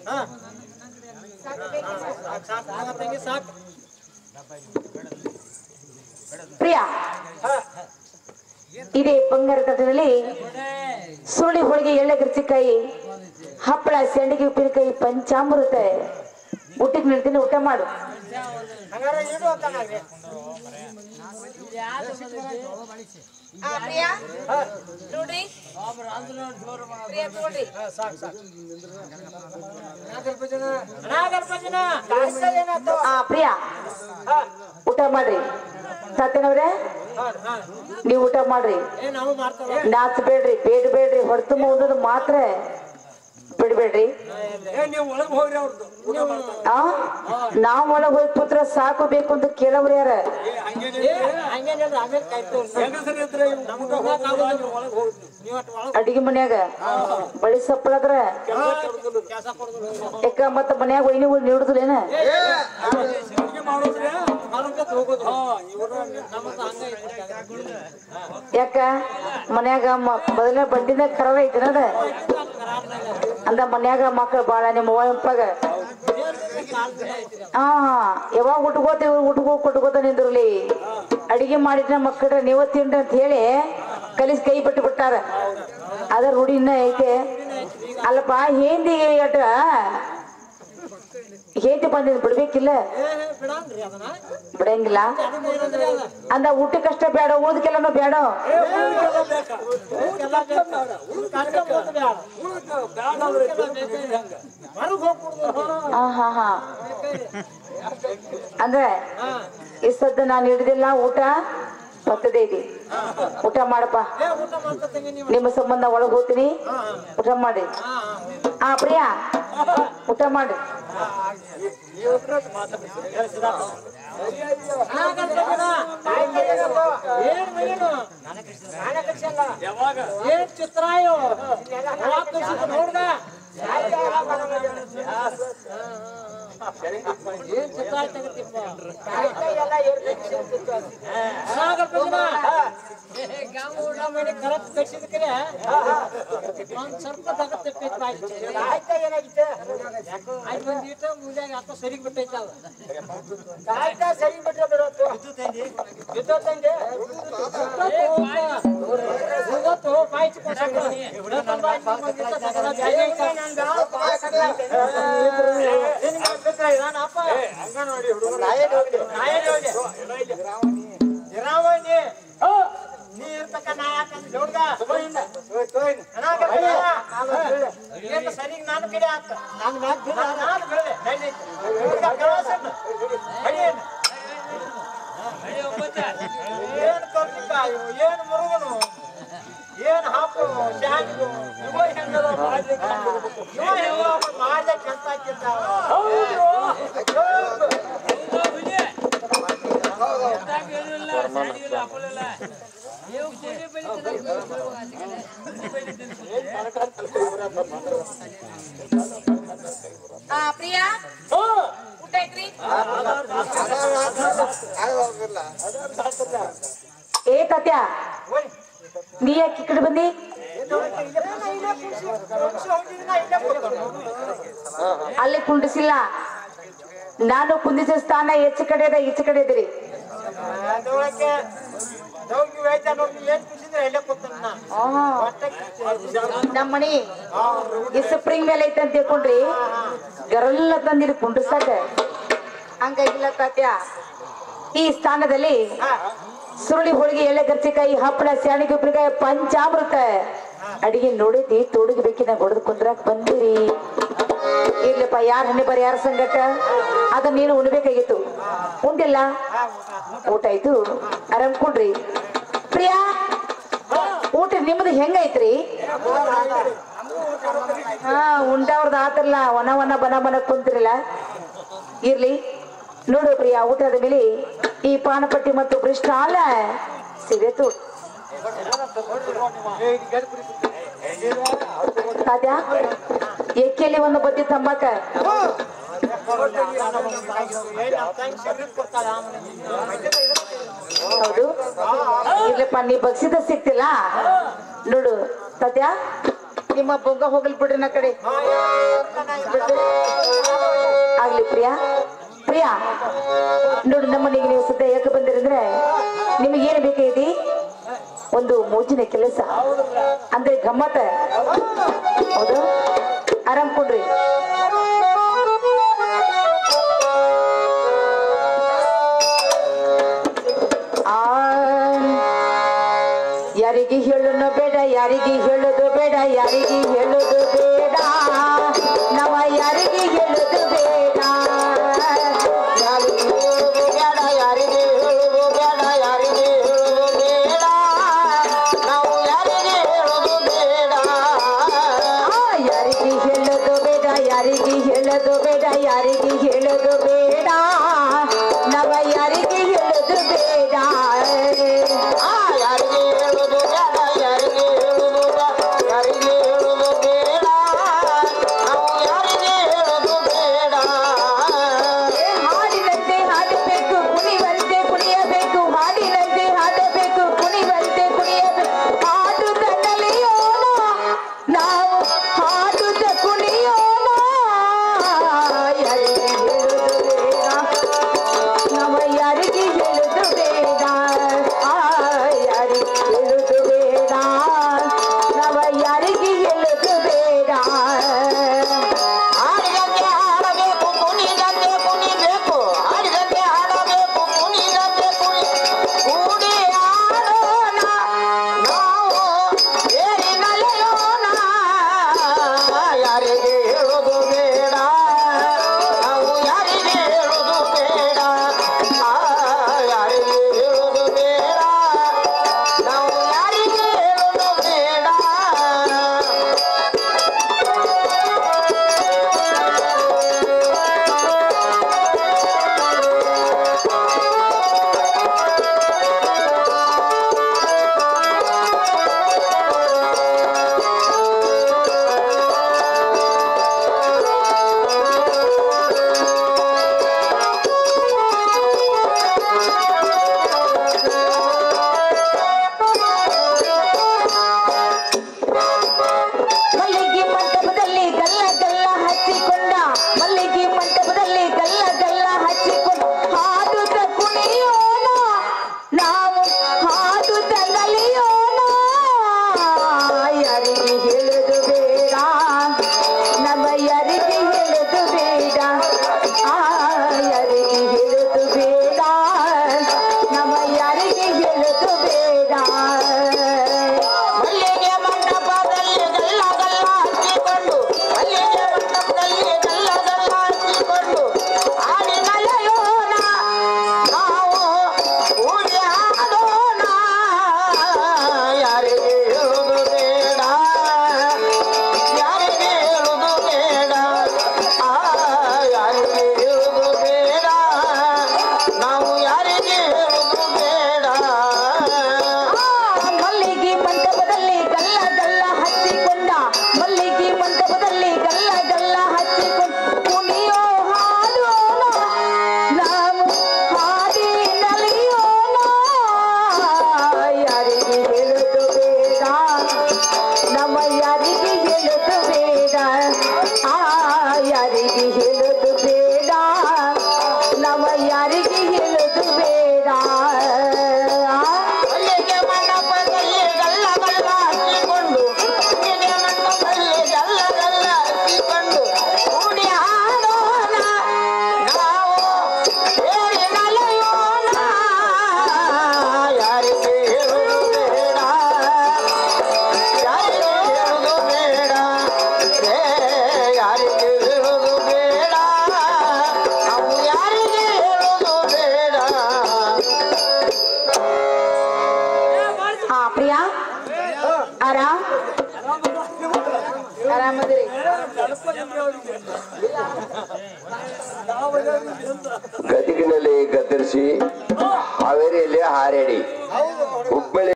ಪ್ರಿಯಾ ಇದೇ ಬಂಗಾರ ತಟ್ಟೆಯಲ್ಲಿ ಸುರುಳಿ ಹೋಳಿಗೆ ಎಳ್ಳೆ ಗರ್ಚಿಕಾಯಿ ಹಪ್ಪಳ ಸಂಡಿಗೆ ಉಪ್ಪಿನಕಾಯಿ ಪಂಚಾಮೃತ ಊಟಕ್ಕೆ ನಿಲ್ತೀನಿ ಊಟ ಮಾಡು ಪ್ರಿಯಾ ಊಟ ಮಾಡ್ರಿ ಸತ್ಯನವ್ರೆ ನೀವು ಊಟ ಮಾಡ್ರಿ ನಾಚಬೇಡ್ರಿ ಬೇಡಬೇಡ್ರಿ ಹೊರತುಂಬ ಅನ್ನೋದು ಮಾತ್ರ ಬಿಡ್ಬೇಡ್ರಿ ನಾವ್ ಒಳಗ್ ಹೋಗಿ ಪುತ್ರ ಸಾಕು ಬೇಕು ಅಂತ ಕೇಳವ್ರ ಯಾರ ಅಡಿಗೆ ಮನ್ಯಾಗ ಬಳಿ ಸಪ್ಪಳದ್ರ ಯಾಕ ಮತ್ತ ಮನ್ಯಾಗ ಒಯ್ನಿಗಳು ನೀಡುದಿಲ್ಲೇನ ಯಾಕ ಮನ್ಯಾಗ ಮೊದಲನೇ ಬಂಡಿನ ಖರಾಬ್ ಐತಿನದ ಅಂದ ಮನ್ಯಾಗ ಮಕ್ಕಳು ಬಾಳ ನಿಮ್ಮ ಒಳಂಪಾಗ ಯಾವಾಗ ಉಟ್ಕೋತೀವಿ ಕೊಟ್ಕೋತ ನಿಂದ್ರಲಿ ಅಡಿಗೆ ಮಾಡಿಟ್ಟ ಮಕ್ಕಳ ನೀವ ತಿಂಡ್ರಿ ಅಂತ ಹೇಳಿ ಕಲಿಸ್ ಕೈ ಬಿಟ್ಟು ಬಿಟ್ಟಾರ ಅದ್ರ ರೂಢಿ ಇನ್ನ ಐತೆ ಅಲ್ಲಪ್ಪ ಹಿಂದಿಗೆ ಅಟ ಹೇತಿ ಬಂದಿದ್ ಬಿಡ್ಬೇಕಿಲ್ಲ ಬಿಡಂಗಿಲ್ಲ ಅಂದ ಊಟಕ್ಕಷ್ಟ ಬೇಡ ಉಳಿದಕ್ಕೆಲ್ಲನೂ ಬೇಡ ಹಾ ಅಂದ್ರೆ ಈ ಸದ್ದ ನಾನು ಹಿಡಿದಿಲ್ಲ ಊಟ ಬರ್ತದೆ ಇದೆ ಊಟ ಮಾಡಪ್ಪ ನಿಮ್ಮ ಸಂಬಂಧ ಒಳಗ್ ಹೋಗ್ತೀನಿ ಊಟ ಮಾಡಿ ಪ್ರಿಯಾ ಊಟ ಮಾಡಿ ಏನ್ ಚಿತ್ರ ನೋಡ್ದ ಏನ್ ಚಿತ್ರ ಕರತ್ ಕಳ್ಸಿದ ಕರೆ ಒಂದ್ ಸ್ವಲ್ಪ ಏನಾಗಿತ್ತು ಮುಂಜಾನೆ ಯಾಕೋ ಸರಿಗೆ ಬಿಟ್ಟೈತಲ್ಲ ಸರಿ ಬಿಟ್ರೆ ಸರಿ ನಾನು ಕಡೆ ಆತ ಏನ್ ಕರ್ಲಿಕ್ಕಾಯು ಏನ್ ಮುರುಗನು ಏನ್ ಹಾಕು ಶಾಂಗು ಇವ ಹೆಂಗದ ಮಾಡ್ದ ಕೆಲ್ಸ ಹಾಕಿರ್ತಾವ ಪ್ರಿಯಾ ಊಟ ಐತ್ರಿ ಏ ತಾತ್ಯ ನೀ ಯಾಕೆ ಈ ಕಡೆ ಬಂದಿ ಅಲ್ಲಿ ಕುಂಡಿಸಿಲ್ಲ ನಾನು ಕುಂದಿಸ ಸ್ಥಾನ ಹೆಚ್ಚು ಕಡೆ ಅದ ಈಚೆ ಕಡೆ ಇದ್ದೀರಿ ನಮ್ಮ ಮನಿ ಈ ಸ್ಪ್ರಿಂಗ್ ಮೇಲೆ ಐತೆ ಅಂತ ತಿಳ್ಕೊಂಡ್ರಿ ಗರಲ್ಲ ತಂದಿರಿ ಕುಂಡ್ರಸಾಕ ಹಂಗಾಗಿಲ್ಲ ತಾತ್ಯ ಈ ಸ್ಥಾನದಲ್ಲಿ ಸುರುಳಿ ಹೋಳಿಗೆ ಎಳ್ಳೆ ಗರ್ಚಿಕಾಯಿ ಹಪ್ಪಳ ಸ್ಯಾಣಿಗೆ ಉಪ್ಪಿನಕಾಯಿ ಪಂಚಾಮೃತ ಅಡಿಗೆ ನೋಡಿದ್ದಿ ತೋಡಿಗೆ ಬೇಕಿನ ಹೊಡೆದು ಕುಂದ್ರಾಕ್ ಬಂದಿರಿ ಇರ್ಲಪ್ಪ ಯಾರ ಹಣ್ಣೆ ಬರ ಯಾರ ಸಂಗಟ ಅದ ನೀನು ಉಣ್ಬೇಕಾಗಿತ್ತು ಉಂಡಿಲ್ಲ ಊಟ ಆಯ್ತು ಆರಾಮ್ಕೊಂಡ್ರಿ ಪ್ರಿಯಾ ಊಟ ನಿಮ್ದು ಹೆಂಗೈತ್ರಿ ಉಂಡವ್ರದ್ದು ಆತರಲ್ಲ ಒನ ಬನ ಕುಂತಿರಲ್ಲ ಇರ್ಲಿ ನೋಡು ಪ್ರಿಯಾ ಊಟದ ಮೇಲೆ ಈ ಪಾನಪಟ್ಟಿ ಮತ್ತು ಭ್ರಷ್ಟ ಅಲ್ಲ ಸಿಗತು ತಾತ್ಯ ಎಕ್ಕೆಯಲ್ಲಿ ಒಂದು ಬದ್ದಿ ತಂಬಾಕ ಹೌದು ಇರ್ಲಪ್ಪ ನೀ ಬಗ್ಸಿದ ಸಿಕ್ತಿಲ್ಲ ನೋಡು ತಾತ್ಯ ನಿಮ್ಮ ಬೊಂಗ ಹೋಗಲ್ ಬಿಡ್ರಿ ನ ಕಡೆ ಪ್ರಿಯಾ ಪ್ರಿಯಾ ನೋಡಿ ನಮ್ಮನೆಗೆ ನೀವು ಸದ್ಯ ಯಾಕೆ ಬಂದಿರಂದ್ರೆ ನಿಮಗೆ ಏನು ಬೇಕೈತಿ ಒಂದು ಮೋಜಿನ ಕೆಲಸ ಅಂದ್ರೆ ಗಮ್ಮತ್ತ ಹೌದು ಆರಾಮ್ ಕೊಡ್ರಿ ಯಾರಿಗೆ ಹೇಳೋದು ಬೇಡ ಯಾರಿಗೆ ಹೇಳೋದು ಬೇಡ ಯಾರಿಗೆ ಹೇಳೋದು ಬೇಡ ನಾವ ಯಾರಿಗೆ ಹೇಳೋದು ಬೇಡ ಯಾರಿಗೆ ಹೇಳೋದು ಬೇಡ ಯಾರಿಗೆ ಹೇಳೋದು ಬೇಡ ನಾವು ಯಾರಿಗೆ ಹೇಳೋದು ಬೇಡ ಯಾರಿಗೆ ಹೇಳೋದು ಬೇಡ ಯಾರಿಗೆ ಹೇಳೋದು ಬೇಡ ಯಾರಿಗೆ ಹೇಳೋದು ಬೇಡ ನಾವ ಯಾರಿಗೆ ಹೇಳೋದು ಬೇಡ ಯಾರಿಗೆ ಹೇಳೋದು ಬೇಡ ಯಾರಿಗೆ ಹೇಳೋದು ಬೇಡ ಯಾರಿಗೆ ಹೇಳೋದು ಬೇಡ ನಾವು ಯಾರಿಗೆ ಹೇಳೋದು ಬೇಡ ಹಾಡಿನಂತೆ ಹಾಡಬೇಕು ಕುಣಿವಂತೆ ಕುಣಿಯಬೇಕು ಹಾಡಿನಂತೆ ಹಾಡಬೇಕು ಕುಣಿವಂತೆ ಕುಣಿಯಬೇಕು ಹಾಡುತ್ತ ಕಲಿಯೋಣ ನಾವು ಹಾಡುತ್ತ ಕುಣಿಯೋಣ ಯಾರಿಗೆ ಹೇಳೋದು ಬೇಡ ನಮ್ಮ ಯಾರಿಗೆ ಹೇಳೋದು ಬೇಡ ಯಾರಿಗೆ ಹೇಳೋದು ಬೇಡ ನಮ್ಮ ಯಾರಿಗೆ ಹೇಳೋದು ಬೇಡ ಹಾಡಿದಂತೆ ಹಾಡಬೇಕು ಕುಣಿದಂತೆ ಕುಣಿಬೇಕು ಹಾಡಿದಂತೆ ಹಾಡಬೇಕು ಕುಣಿದಂತೆ ಕೂಡಿ ಆಡೋಣ ನಾವು ಏರಿ ನಲಿಯೋಣ ಯಾರಿಗೆ ಹೇಳೋದು ಬೇಡ ನಾವು ಯಾರಿಗೆ ಹೇಳೋದು ಬೇಡ ಯಾರಿಗೆ ಹೇಳೋದು ಬೇಡ ನಾವು ಯಾರಿಗೆ ಹೇಳೋದು ಬೇಡ ಮಲ್ಲಿಗೆ ಮಂಟಪದಲ್ಲಿ ಗಲ್ಲ ಗಲ್ಲ ಹಚ್ಚಿಕೊಂಡ ಮಲ್ಲಿಗೆ ಮಂಟಪದಲ್ಲಿ ಗಲ್ಲ ಗಲ್ಲ ಹಚ್ಚಿಕೊಂಡು ಹಾಡುತ್ತ ಕುಣಿಯೋಣ ನಾವು ಹಾಡುತ್ತ ನಲಿಯೋಣ ಯಾರಿಗೆ ಹೇಳೋದು ಬೇಡ ನಮ್ಮ ಯಾರಿಗೆ ಹೇಳೋದು ಬೇಡ ಯಾರಿಗೆ ಹೇಳೋದು ಬೇಡ ನಮ್ಮ ಯಾರಿಗೆ ಹೇಳೋದು ಬೇಡ ಮಲ್ಲಿಗೆ ಮಂಟಪದಲ್ಲಿ ಗಲ್ಲ ಗಲ್ಲ ಹಚ್ಚಿಕೊಂಡು ಮಲ್ಲಿಗೆ ಮಂಟಪದಲ್ಲಿ ಗಲ್ಲ ಗಲ್ಲ ಹಚ್ಚಿಕೊಂಡು ಆಡಿ ನಲಿಯೋಣ ನಾವು ಕೂಡಿ ಆಡೋಣ ಯಾರಿಗೆ ಹೇಳೋದು ಬೇಡ ಯಾರಿಗೆ ಹೇಳೋದು ಬೇಡ ಯಾರಿಗೆ ಹೇಳೋದು ಬೇಡ ನಾವು ಯಾರಿಗೆ ಹೇಳೋದು ಬೇಡ ಮಲ್ಲಿಗೆ ಮಂಟಪದಲ್ಲಿ ಗಲ್ಲ ಗಲ್ಲ ಹಚ್ಚಿಕೊಂಡ ಮಲ್ಲಿಗೆ ಮಂಟಪದಲ್ಲಿ ಗಲ್ಲ ಗಲ್ಲ ಹಚ್ಚಿಕೊಂಡು ಕುಣಿಯೋ ಹಾಡೋಣ ನಾವು ಹಾಡಿ ನಲಿಯೋಣ ಯಾರಿಗೆ ಹೇಳೋದು ಬೇಡ ನಮ್ಮ ಯಾರಿಗೆ ಹೇಳೋದು ಬೇಡ ಯಾರಿಗೆ ಹೇಳೋದು ಬೇಡ ನಮ್ಮ ಯಾರಿಗೆ ಹೇಳೋದು ಬೇಡ ಮಲ್ಲಿಗೆ ಮಂಟಪದಲ್ಲಿ ಗಲ್ಲ ಗಲ್ಲ ಹಚ್ಚಿಕೊಂಡು ಮಲ್ಲಿಗೆ ಮಂಟಪದಲ್ಲಿ ಗಲ್ಲ ಗಲ್ಲ ಹಚ್ಚಿಕೊಂಡು ಕೂಡಿ ಆಡೋಣ ನಾವು ಏರಿ ನಲಿಯೋಣ ಯಾರಿಗೆ ಹೇಳೋದು ಬೇಡ ಯಾರಿಗೆ ಹೇಳೋದು ಬೇಡ ಯಾರಿಗೆ ಹೇಳೋದು ಬೇಡ ನಾವು ಯಾರಿಗೆ ಹೇಳೋದು ಬೇಡ ಪ್ರಿಯಾ ಆರಾಮ್ ಆರಾಮದ್ರಿ ಗದಗಿನಲ್ಲಿ ಗದ್ದರಿಸಿ ಹಾವೇರಿಯಲ್ಲಿ ಹಾರೇಡಿ ಹುಬ್ಬಳ್ಳಿ